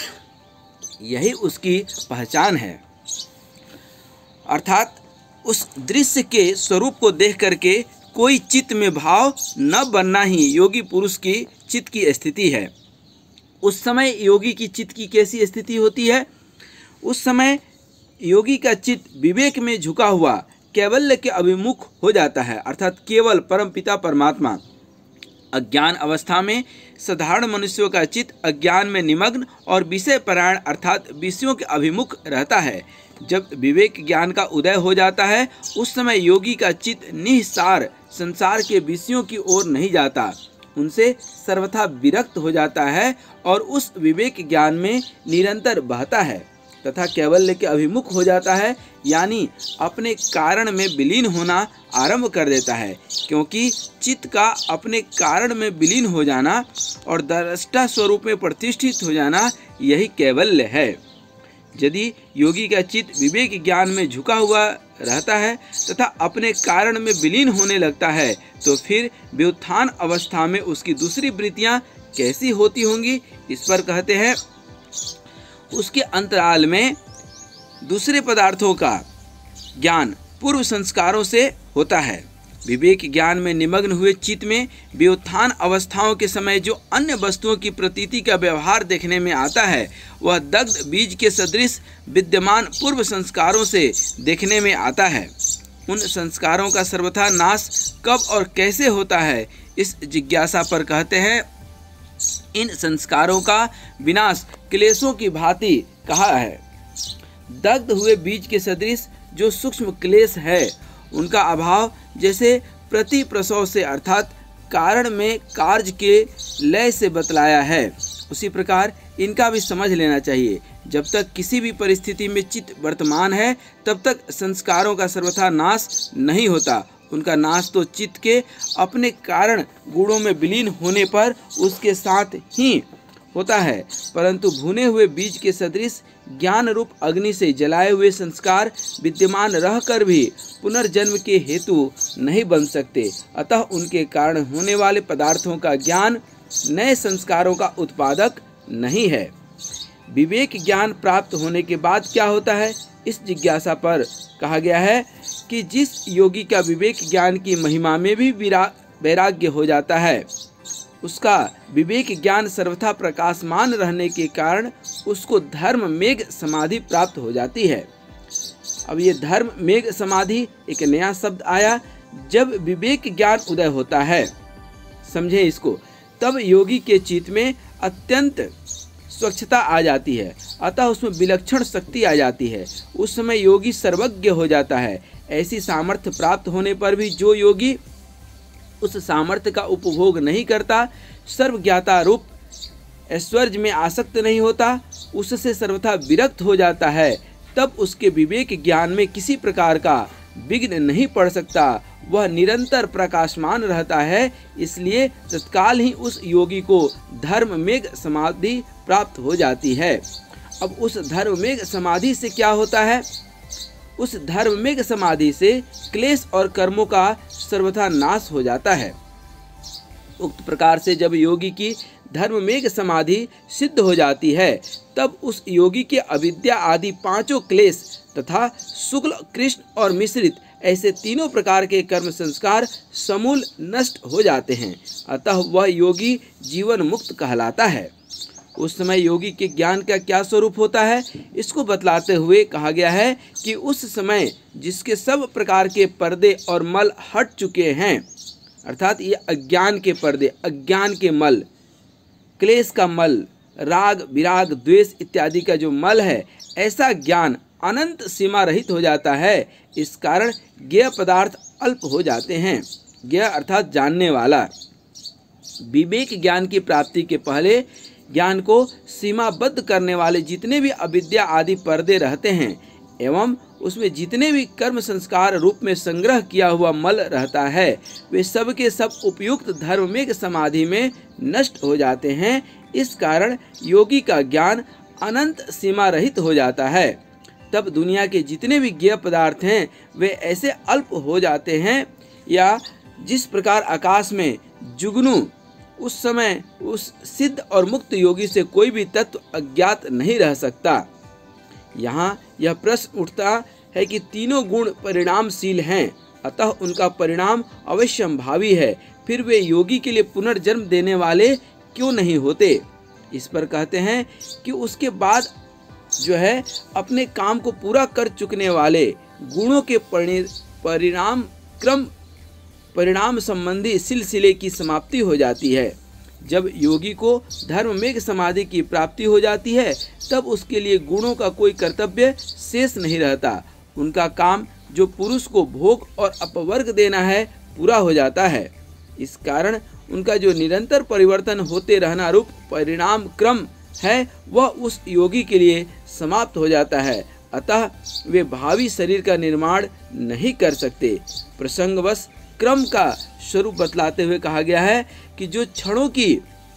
यही उसकी पहचान है। अर्थात उस दृश्य के स्वरूप को देख करके कोई चित्त में भाव न बनना ही योगी पुरुष की चित्त की स्थिति है। उस समय योगी की चित्त की कैसी स्थिति होती है? उस समय योगी का चित्त विवेक में झुका हुआ कैवल्य के अभिमुख हो जाता है, अर्थात केवल परमपिता परमात्मा। अज्ञान अवस्था में साधारण मनुष्यों का चित्त अज्ञान में निमग्न और विषय परायण अर्थात विषयों के अभिमुख रहता है। जब विवेक ज्ञान का उदय हो जाता है, उस समय योगी का चित्त निःसार संसार के विषयों की ओर नहीं जाता, उनसे सर्वथा विरक्त हो जाता है और उस विवेक ज्ञान में निरंतर बहता है तथा कैवल्य के अभिमुख हो जाता है, यानी अपने कारण में विलीन होना आरंभ कर देता है। क्योंकि चित्त का अपने कारण में विलीन हो जाना और दृष्टा स्वरूप में प्रतिष्ठित हो जाना, यही कैवल्य है। यदि योगी का चित्त विवेक ज्ञान में झुका हुआ रहता है तथा अपने कारण में विलीन होने लगता है, तो फिर व्युत्थान अवस्था में उसकी दूसरी वृत्तियां कैसी होती होंगी? इस पर कहते हैं, उसके अंतराल में दूसरे पदार्थों का ज्ञान पूर्व संस्कारों से होता है। विवेक ज्ञान में निमग्न हुए चित्त में व्युत्थान अवस्थाओं के समय जो अन्य वस्तुओं की प्रतीति का व्यवहार देखने में आता है, वह दग्ध बीज के सदृश विद्यमान पूर्व संस्कारों से देखने में आता है। उन संस्कारों का सर्वथा नाश कब और कैसे होता है, इस जिज्ञासा पर कहते हैं, इन संस्कारों का विनाश क्लेशों की भांति कहा है। दग्ध हुए बीज के सदृश जो सूक्ष्म क्लेश है, उनका अभाव जैसे प्रति प्रसव से अर्थात कारण में कार्य के लय से बतलाया है, उसी प्रकार इनका भी समझ लेना चाहिए। जब तक किसी भी परिस्थिति में चित्त वर्तमान है, तब तक संस्कारों का सर्वथा नाश नहीं होता। उनका नाश तो चित्त के अपने कारण गुणों में विलीन होने पर उसके साथ ही होता है, परंतु भुने हुए बीज के सदृश ज्ञान रूप अग्नि से जलाए हुए संस्कार विद्यमान रहकर भी पुनर्जन्म के हेतु नहीं बन सकते। अतः उनके कारण होने वाले पदार्थों का ज्ञान नए संस्कारों का उत्पादक नहीं है। विवेक ज्ञान प्राप्त होने के बाद क्या होता है, इस जिज्ञासा पर कहा गया है कि जिस योगी का विवेक ज्ञान की महिमा में भी वैराग्य हो जाता है, उसका विवेक ज्ञान सर्वथा प्रकाशमान रहने के कारण उसको धर्म मेघ समाधि प्राप्त हो जाती है। अब ये धर्म मेघ समाधि एक नया शब्द आया। जब विवेक ज्ञान उदय होता है, समझे इसको, तब योगी के चित्त में अत्यंत स्वच्छता आ जाती है, अतः उसमें विलक्षण शक्ति आ जाती है। उस समय योगी सर्वज्ञ हो जाता है। ऐसी सामर्थ्य प्राप्त होने पर भी जो योगी उस सामर्थ्य का उपभोग नहीं करता, सर्वज्ञाता रूप ऐश्वर्य में आसक्त नहीं होता, उससे सर्वथा विरक्त हो जाता है, तब उसके विवेक ज्ञान में किसी प्रकार का विघ्न नहीं पड़ सकता। वह निरंतर प्रकाशमान रहता है। इसलिए तत्काल ही उस योगी को धर्ममेघ समाधि प्राप्त हो जाती है। अब उस धर्ममेघ समाधि से क्या होता है? उस धर्ममेघ समाधि से क्लेश और कर्मों का सर्वथा नाश हो जाता है। उक्त प्रकार से जब योगी की धर्ममेघ समाधि सिद्ध हो जाती है, तब उस योगी के अविद्या आदि पांचों क्लेश तथा शुक्ल, कृष्ण और मिश्रित ऐसे तीनों प्रकार के कर्म संस्कार समूल नष्ट हो जाते हैं। अतः वह योगी जीवन मुक्त कहलाता है। उस समय योगी के ज्ञान का क्या स्वरूप होता है, इसको बतलाते हुए कहा गया है कि उस समय जिसके सब प्रकार के पर्दे और मल हट चुके हैं, अर्थात ये अज्ञान के पर्दे, अज्ञान के मल, क्लेश का मल, राग विराग द्वेष इत्यादि का जो मल है, ऐसा ज्ञान अनंत सीमा रहित हो जाता है। इस कारण ज्ञेय पदार्थ अल्प हो जाते हैं। ज्ञेय अर्थात जानने वाला। विवेक ज्ञान की प्राप्ति के पहले ज्ञान को सीमाबद्ध करने वाले जितने भी अविद्या आदि पर्दे रहते हैं एवं उसमें जितने भी कर्म संस्कार रूप में संग्रह किया हुआ मल रहता है, वे सब के सब उपयुक्त धर्ममेघ समाधि में नष्ट हो जाते हैं। इस कारण योगी का ज्ञान अनंत सीमा रहित हो जाता है। तब दुनिया के जितने भी ज्ञेय पदार्थ हैं वे ऐसे अल्प हो जाते हैं, या जिस प्रकार आकाश में जुगनू, उस समय उस सिद्ध और मुक्त योगी से कोई भी तत्व अज्ञात नहीं रह सकता। यहाँ यह प्रश्न उठता है कि तीनों गुण परिणामशील हैं, अतः उनका परिणाम अवश्यंभावी है, फिर वे योगी के लिए पुनर्जन्म देने वाले क्यों नहीं होते? इस पर कहते हैं कि उसके बाद जो है अपने काम को पूरा कर चुकने वाले गुणों के परिणाम क्रम परिणाम संबंधी सिलसिले की समाप्ति हो जाती है। जब योगी को धर्ममेघ समाधि की प्राप्ति हो जाती है, तब उसके लिए गुणों का कोई कर्तव्य शेष नहीं रहता। उनका काम जो पुरुष को भोग और अपवर्ग देना है पूरा हो जाता है। इस कारण उनका जो निरंतर परिवर्तन होते रहना रूप परिणाम क्रम है, वह उस योगी के लिए समाप्त हो जाता है। अतः वे भावी शरीर का निर्माण नहीं कर सकते। प्रसंगवश क्रम का स्वरूप बतलाते हुए कहा गया है कि जो क्षणों की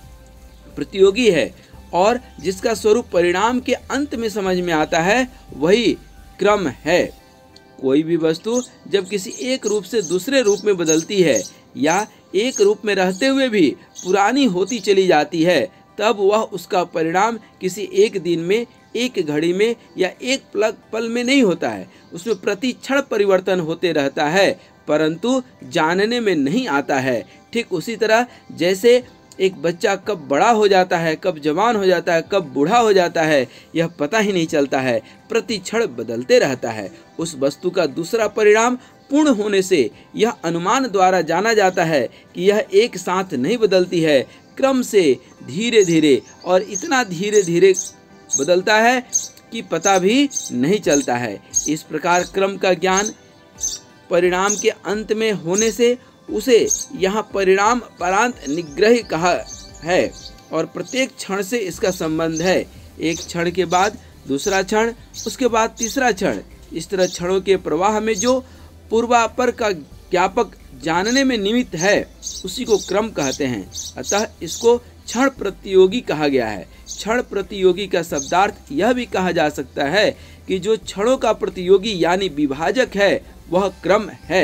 प्रतियोगी है और जिसका स्वरूप परिणाम के अंत में समझ में आता है, वही क्रम है। कोई भी वस्तु जब किसी एक रूप से दूसरे रूप में बदलती है या एक रूप में रहते हुए भी पुरानी होती चली जाती है, तब वह उसका परिणाम किसी एक दिन में, एक घड़ी में या एक पल पल में नहीं होता है। उसमें प्रति क्षण परिवर्तन होते रहता है, परंतु जानने में नहीं आता है। ठीक उसी तरह जैसे एक बच्चा कब बड़ा हो जाता है, कब जवान हो जाता है, कब बूढ़ा हो जाता है, यह पता ही नहीं चलता है, प्रति क्षण बदलते रहता है। उस वस्तु का दूसरा परिणाम पूर्ण होने से यह अनुमान द्वारा जाना जाता है कि यह एक साथ नहीं बदलती है, क्रम से धीरे धीरे और इतना धीरे धीरे बदलता है कि पता भी नहीं चलता है। इस प्रकार क्रम का ज्ञान परिणाम के अंत में होने से उसे यहाँ परिणाम परांत निग्रह कहा है और प्रत्येक क्षण से इसका संबंध है। एक क्षण के बाद दूसरा क्षण, उसके बाद तीसरा क्षण, इस तरह क्षणों के प्रवाह में जो पूर्वापर का ज्ञापक जानने में निमित्त है, उसी को क्रम कहते हैं। अतः इसको क्षण प्रतियोगी कहा गया है। क्षण प्रतियोगी का शब्दार्थ यह भी कहा जा सकता है कि जो क्षणों का प्रतियोगी यानी विभाजक है, वह क्रम है।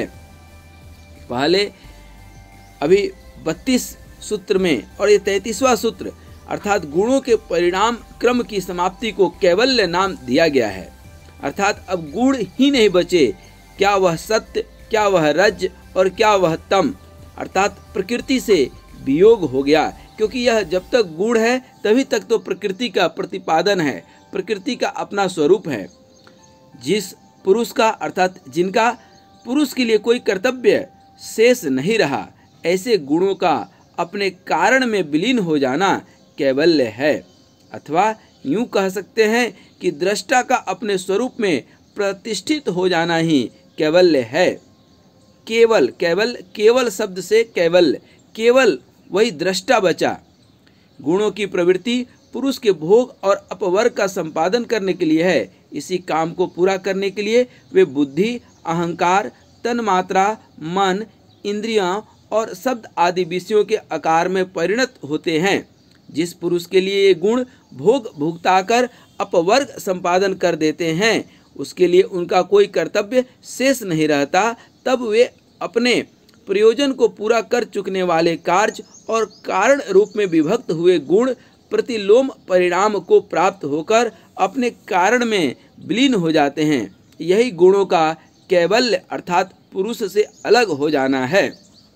पहले अभी बत्तीस सूत्र में और ये तैंतीसवां सूत्र अर्थात गुणों के परिणाम क्रम की समाप्ति को कैवल्य नाम दिया गया है। अर्थात अब गुण ही नहीं बचे, क्या वह सत्य, क्या वह रज और क्या वह तम, अर्थात प्रकृति से वियोग हो गया। क्योंकि यह जब तक गुण है तभी तक तो प्रकृति का प्रतिपादन है, प्रकृति का अपना स्वरूप है। जिस पुरुष का अर्थात जिनका पुरुष के लिए कोई कर्तव्य शेष नहीं रहा, ऐसे गुणों का अपने कारण में विलीन हो जाना कैवल्य है। अथवा यूं कह सकते हैं कि दृष्टा का अपने स्वरूप में प्रतिष्ठित हो जाना ही कैवल्य है। केवल केवल केवल शब्द से कैवल्य, केवल वही दृष्टा बचा। गुणों की प्रवृत्ति पुरुष के भोग और अपवर्ग का संपादन करने के लिए है। इसी काम को पूरा करने के लिए वे बुद्धि, अहंकार, तन्मात्रा, मन, इंद्रियां और शब्द आदि विषयों के आकार में परिणत होते हैं। जिस पुरुष के लिए ये गुण भोग भुगताकर अपवर्ग संपादन कर देते हैं, उसके लिए उनका कोई कर्तव्य शेष नहीं रहता। तब वे अपने प्रयोजन को पूरा कर चुकने वाले कार्य और कारण रूप में विभक्त हुए गुण प्रतिलोम परिणाम को प्राप्त होकर अपने कारण में विलीन हो जाते हैं। यही गुणों का कैवल्य अर्थात पुरुष से अलग हो जाना है।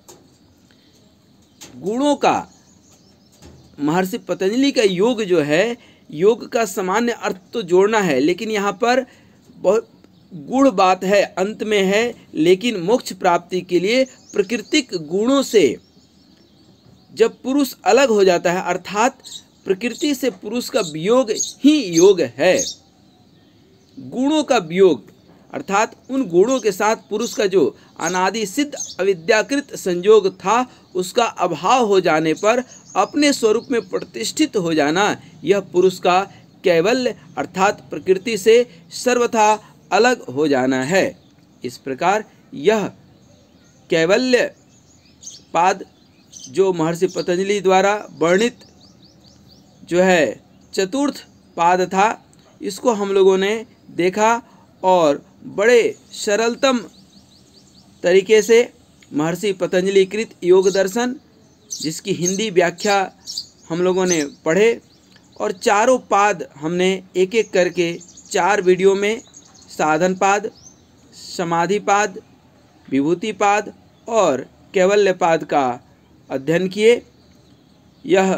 गुणों का महर्षि पतंजलि का योग जो है, योग का सामान्य अर्थ तो जोड़ना है, लेकिन यहाँ पर बहुत गूढ़ बात है, अंत में है। लेकिन मोक्ष प्राप्ति के लिए प्राकृतिक गुणों से जब पुरुष अलग हो जाता है, अर्थात प्रकृति से पुरुष का वियोग ही योग है। गुणों का वियोग अर्थात उन गुणों के साथ पुरुष का जो अनादि सिद्ध अविद्याकृत संयोग था, उसका अभाव हो जाने पर अपने स्वरूप में प्रतिष्ठित हो जाना, यह पुरुष का कैवल्य अर्थात प्रकृति से सर्वथा अलग हो जाना है। इस प्रकार यह कैवल्य पाद जो महर्षि पतंजलि द्वारा वर्णित जो है चतुर्थ पाद था, इसको हम लोगों ने देखा और बड़े सरलतम तरीके से महर्षि पतंजलि कृत योग दर्शन, जिसकी हिंदी व्याख्या हम लोगों ने पढ़े, और चारों पाद हमने एक एक करके चार वीडियो में साधन पाद, समाधि पाद, विभूति पाद और कैवल्य पाद का अध्ययन किए। यह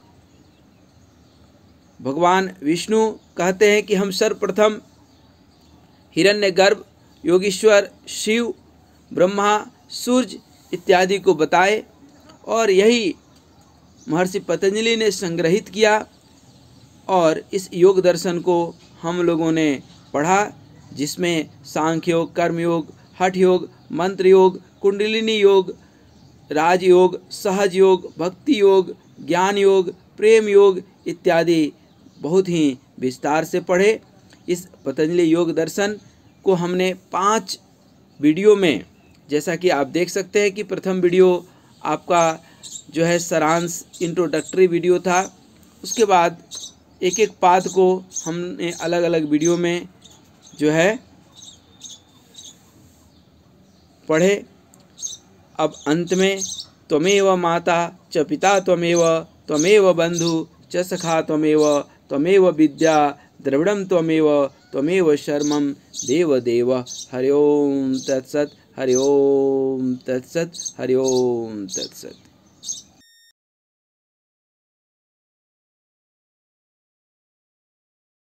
भगवान विष्णु कहते हैं कि हम सर्वप्रथम हिरण्यगर्भ, योगीश्वर, शिव, ब्रह्मा, सूर्य इत्यादि को बताए और यही महर्षि पतंजलि ने संग्रहित किया और इस योग दर्शन को हम लोगों ने पढ़ा, जिसमें सांख्य योग, कर्म योग, हठ योग, मंत्र योग, कुंडलिनी योग, राजयोग, सहज योग, भक्ति योग, ज्ञान योग, प्रेम योग इत्यादि बहुत ही विस्तार से पढ़े। इस पतंजलि योग दर्शन को हमने पांच वीडियो में, जैसा कि आप देख सकते हैं कि प्रथम वीडियो आपका जो है सारांश इंट्रोडक्टरी वीडियो था, उसके बाद एक एक पाद को हमने अलग अलग वीडियो में जो है पढ़े। अब अंत में त्वमेव माता च पिता त्वमेव त्वमेव बंधु च सखा त्वमेव त्वमेव विद्या द्रविड़ं त्वमेव त्वमेव शर्मं देव देव। हरि ओम तत्सत्, हरि ओम तत्सत्, हरि ओम तत्सत्।